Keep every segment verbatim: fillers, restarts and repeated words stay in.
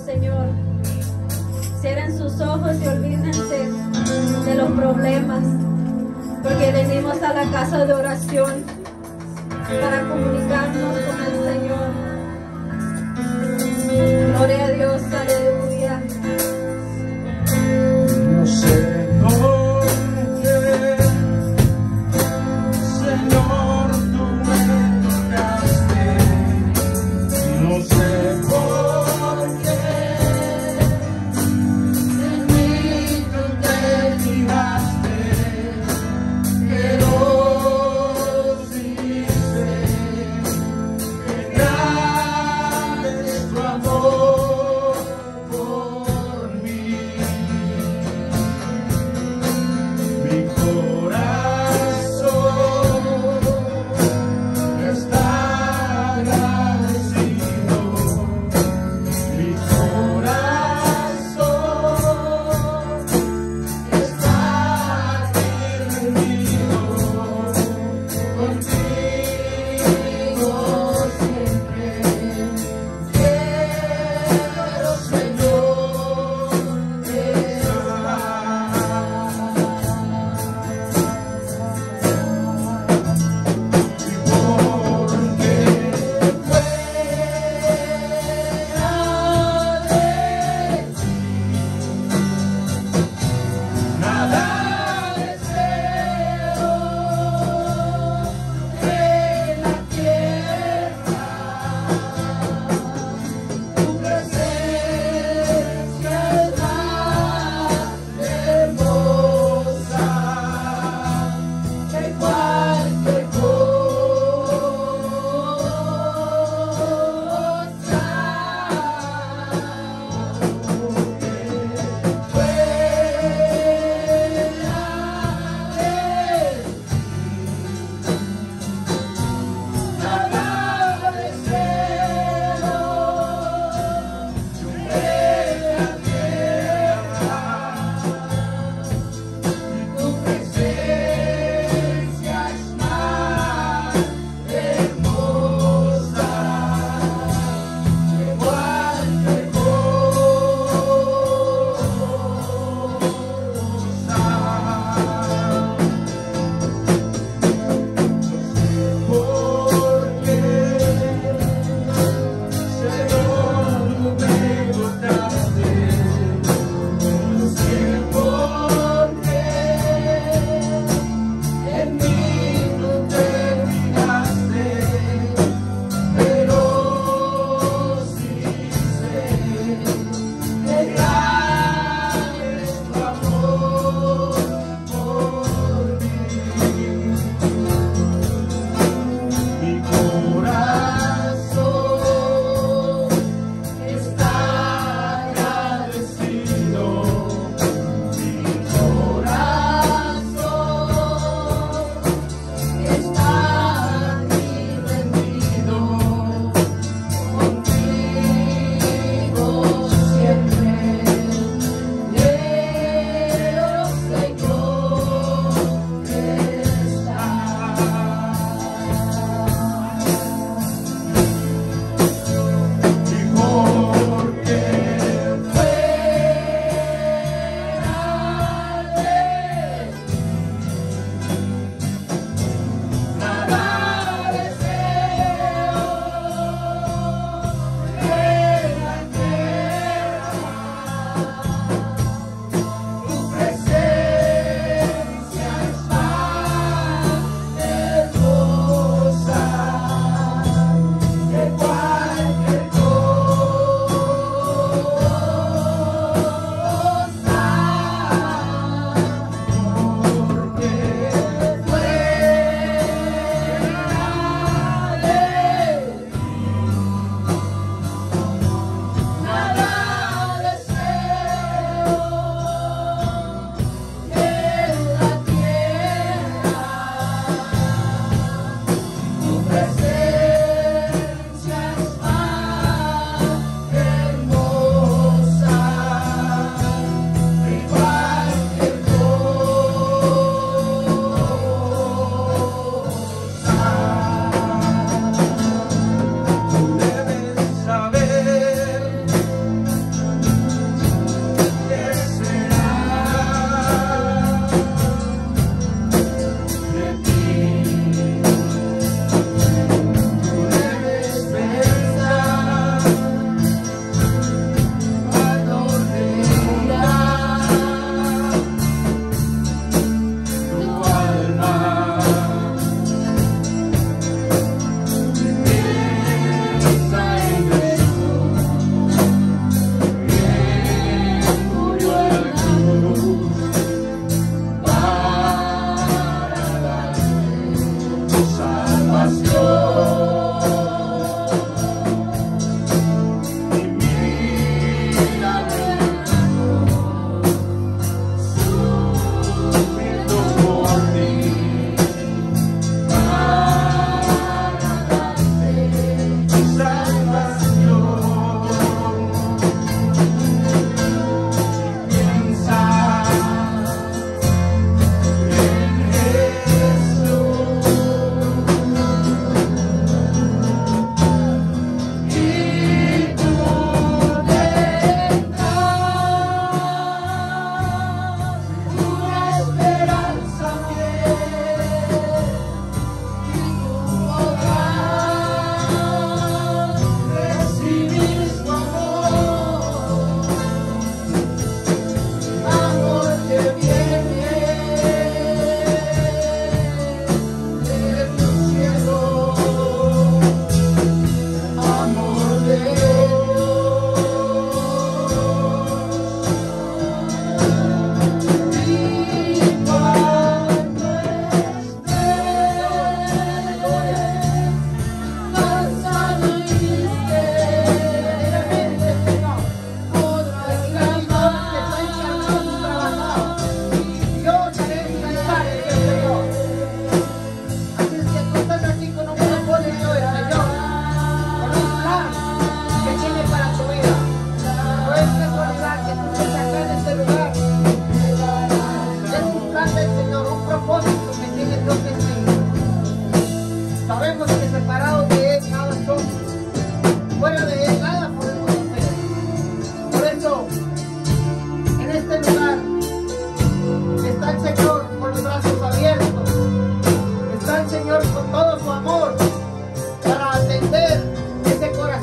Señor. Cierren sus ojos y olvídense de los problemas, porque venimos a la casa de oración para comunicarnos con el Señor. Gloria a Dios, aleluya. No sé por qué, Señor, tú me tocaste. No sé por qué en mí tú te fijaste, pero sí sé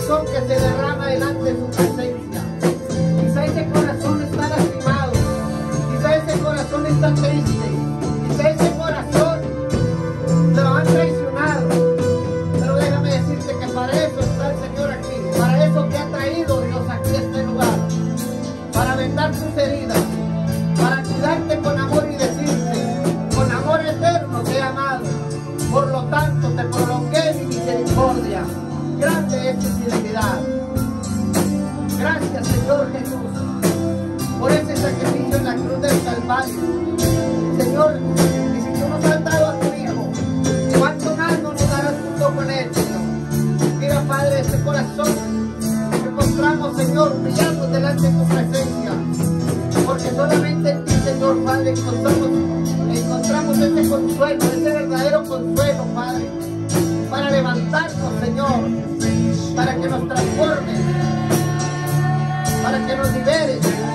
corazón que se derrama delante de su presencia. Quizá ese corazón está lastimado, quizá ese corazón está triste, quizá ese corazón se lo han traicionado. Pero déjame decirte que para eso está el Señor aquí, para eso te ha traído Dios aquí a este lugar, para vendar tus heridas, para cuidarte con amor y decirte, con amor eterno te he amado, por lo tanto te prolongué mi misericordia. Grande es tu fidelidad. Gracias, Señor Jesús, por ese sacrificio en la cruz del Calvario. Señor, y si tú nos has dado a tu Hijo, ¿cuánto más no nos darás junto con Él, Señor? Mira, Padre, este corazón que encontramos, Señor, brillamos delante de tu presencia, porque solamente en ti, Señor, Padre, encontramos, encontramos ese consuelo, ese verdadero consuelo, Padre, para levantarnos, Señor, para que nos transformes, para que nos liberes.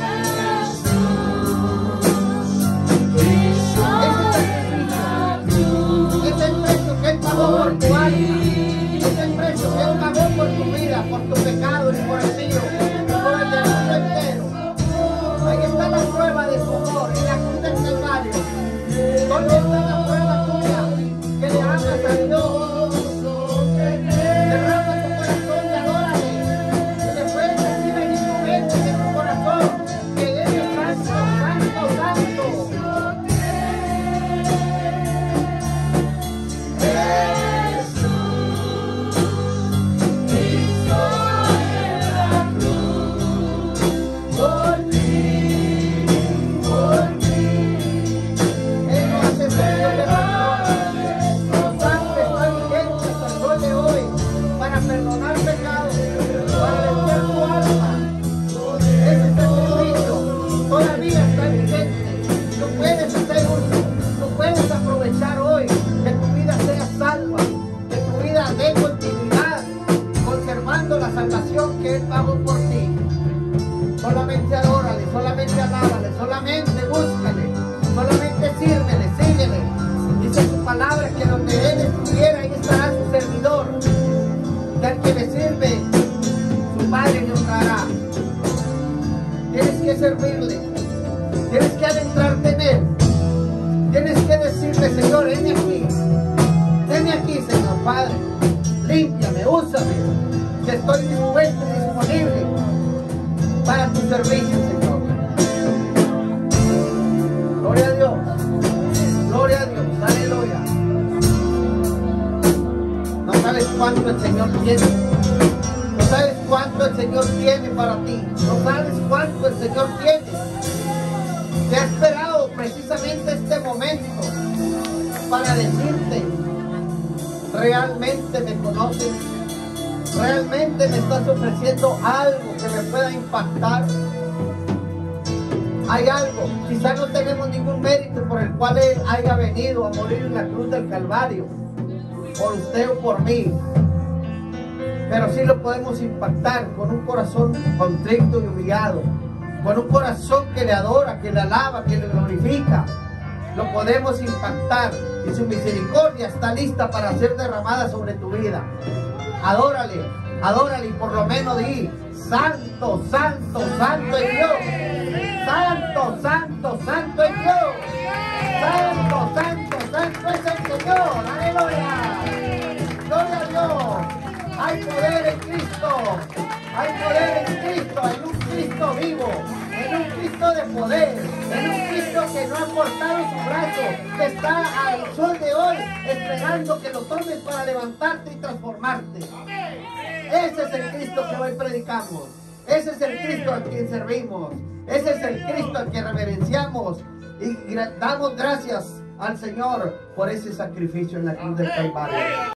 Ese es el precio que Él pagó por tu alma, es el precio que Él pagó por tu vida, por tu pecado y por el mío, por el del mundo entero. Ahí está la prueba de su amor en la cruz del Calvario. ¿Dónde está la prueba tuya que le amas a Dios? Derrama tu corazón y adórale. Y después recibe en tu mente, en tu corazón, que Él es santo, santo, santo. Que Él pagó por ti. Solamente adórale, solamente alábale, solamente búscale, solamente sírvele, síguele. Dice su palabra que donde Él estuviera, ahí estará su servidor. Que al que le sirve, su Padre le honrará. Tienes que servirle, tienes que adentrarte en Él, tienes que decirle, Señor, heme aquí, heme aquí, Señor Padre, límpiame, úsame, que estoy dispuesto y disponible para tu servicio, Señor. Gloria a Dios, gloria a Dios, aleluya. No sabes cuánto el Señor tiene, no sabes cuánto el Señor tiene para ti, no sabes cuánto el Señor tiene. Te ha esperado precisamente este momento para decirte, realmente me conoces. ¿Realmente me estás ofreciendo algo que me pueda impactar? Hay algo, quizá no tenemos ningún mérito por el cual Él haya venido a morir en la cruz del Calvario, por usted o por mí, pero sí lo podemos impactar con un corazón contrito y humillado, con un corazón que le adora, que le alaba, que le glorifica. Lo podemos impactar y su misericordia está lista para ser derramada sobre tu vida. Adórale, adórale y por lo menos di, santo, santo, santo es Dios. Santo, santo, santo es Dios. Santo, santo, santo es el Señor. Aleluya. Gloria a Dios. Hay poder en Cristo. Hay poder en Cristo, en un Cristo vivo, en un Cristo de poder, en un Cristo que no ha cortado su brazo, que está al sol de hoy esperando que lo tomes para levantarte y transformarte. Ese es el Cristo que hoy predicamos. Ese es el Cristo al quien servimos. Ese es el Cristo al que reverenciamos y damos gracias al Señor por ese sacrificio en la cruz del Calvario.